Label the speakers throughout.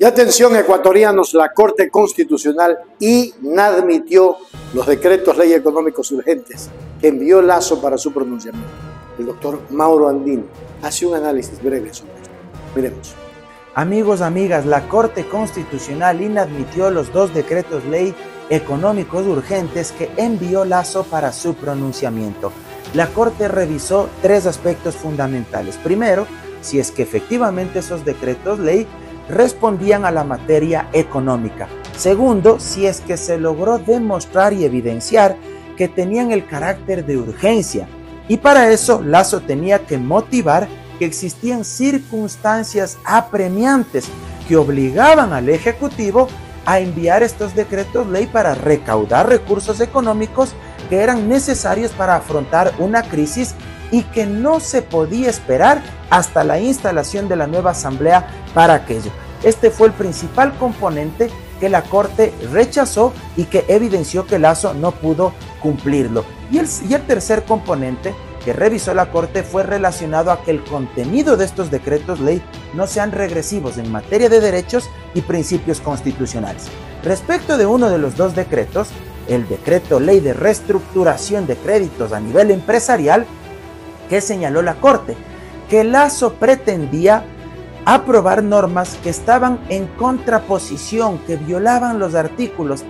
Speaker 1: Y atención ecuatorianos, la Corte Constitucional inadmitió los decretos ley económicos urgentes que envió Lasso para su pronunciamiento. El doctor Mauro Andino hace un análisis breve sobre esto. Miremos.
Speaker 2: Amigos, amigas, la Corte Constitucional inadmitió los 2 decretos ley económicos urgentes que envió Lasso para su pronunciamiento. La Corte revisó 3 aspectos fundamentales. Primero, si es que efectivamente esos decretos ley respondían a la materia económica. Segundo, si es que se logró demostrar y evidenciar que tenían el carácter de urgencia. Y para eso, Lasso tenía que motivar que existían circunstancias apremiantes que obligaban al Ejecutivo a enviar estos decretos ley para recaudar recursos económicos que eran necesarios para afrontar una crisis y que no se podía esperar hasta la instalación de la nueva asamblea para aquello. Este fue el principal componente que la Corte rechazó y que evidenció que Lasso no pudo cumplirlo. Y el tercer componente que revisó la Corte fue relacionado a que el contenido de estos decretos ley no sean regresivos en materia de derechos y principios constitucionales. Respecto de uno de los 2 decretos, el decreto ley de reestructuración de créditos a nivel empresarial, que señaló la Corte que Lasso pretendía aprobar normas que estaban en contraposición, que violaban los artículos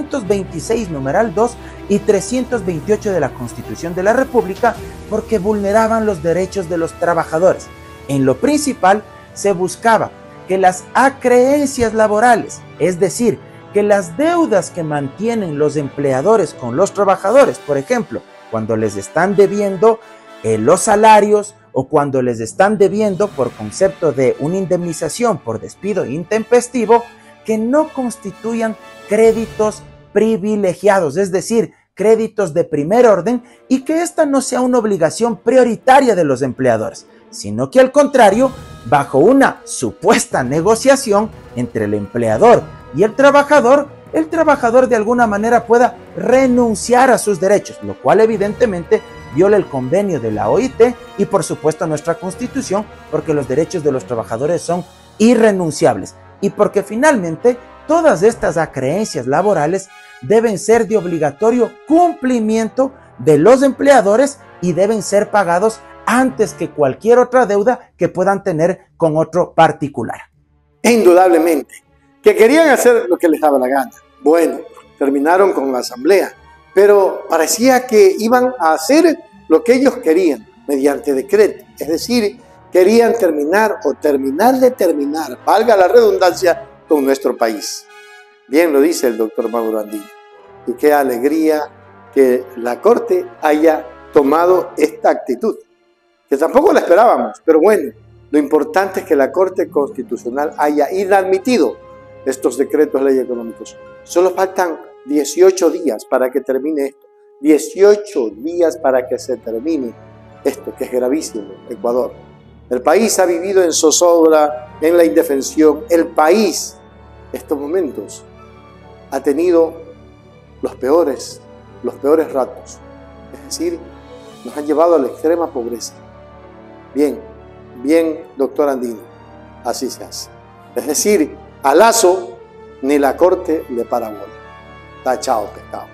Speaker 2: 326 numeral 2 y 328 de la Constitución de la República porque vulneraban los derechos de los trabajadores. En lo principal, se buscaba que las acreencias laborales, es decir, que las deudas que mantienen los empleadores con los trabajadores, por ejemplo, cuando les están debiendo los salarios o cuando les están debiendo por concepto de una indemnización por despido intempestivo, que no constituyan créditos privilegiados, es decir, créditos de primer orden, y que esta no sea una obligación prioritaria de los empleadores, sino que al contrario, bajo una supuesta negociación entre el empleador y el trabajador de alguna manera pueda renunciar a sus derechos, lo cual evidentemente viola el convenio de la OIT y por supuesto nuestra Constitución, porque los derechos de los trabajadores son irrenunciables y porque finalmente todas estas acreencias laborales deben ser de obligatorio cumplimiento de los empleadores y deben ser pagados antes que cualquier otra deuda que puedan tener con otro particular.
Speaker 1: Indudablemente, que querían hacer lo que les daba la gana. Bueno, terminaron con la asamblea, pero parecía que iban a hacer lo que ellos querían mediante decreto. Es decir, querían terminar, valga la redundancia, con nuestro país. Bien lo dice el doctor Mauro Andino. Y qué alegría que la Corte haya tomado esta actitud, que tampoco la esperábamos, pero bueno, lo importante es que la Corte Constitucional haya inadmitido estos decretos ley económicos. Solo faltan 18 días para que termine esto. 18 días para que se termine esto, que es gravísimo, Ecuador. El país ha vivido en zozobra, en la indefensión. El país, estos momentos, ha tenido los peores ratos. Es decir, nos han llevado a la extrema pobreza. Bien, doctor Andino, así se hace. Es decir, a Lasso ni la Corte le para bola. Tachao, pescado.